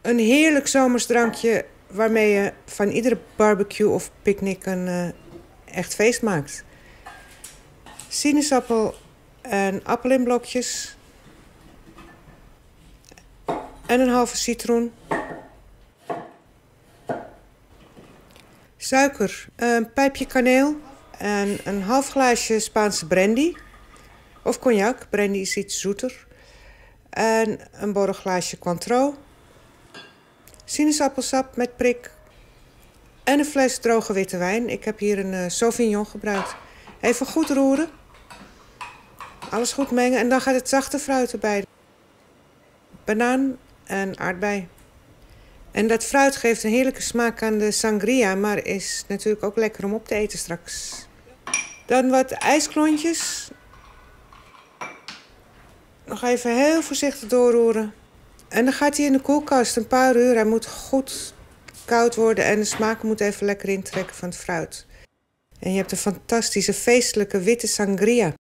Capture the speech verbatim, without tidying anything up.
Een heerlijk zomers drankje waarmee je van iedere barbecue of picknick een uh, echt feest maakt. Sinaasappel en appel in blokjes. En een halve citroen. Suiker, een pijpje kaneel en een half glaasje Spaanse brandy. Of cognac, brandy is iets zoeter. En een borrelglaasje Cointreau. Sinaasappelsap met prik. En een fles droge witte wijn. Ik heb hier een uh, Sauvignon gebruikt. Even goed roeren. Alles goed mengen en dan gaat het zachte fruit erbij. Banaan en aardbei. En dat fruit geeft een heerlijke smaak aan de sangria, maar is natuurlijk ook lekker om op te eten straks. Dan wat ijsklontjes. Nog even heel voorzichtig doorroeren. En dan gaat hij in de koelkast een paar uur. Hij moet goed koud worden en de smaak moet even lekker intrekken van het fruit. En je hebt een fantastische feestelijke witte sangria.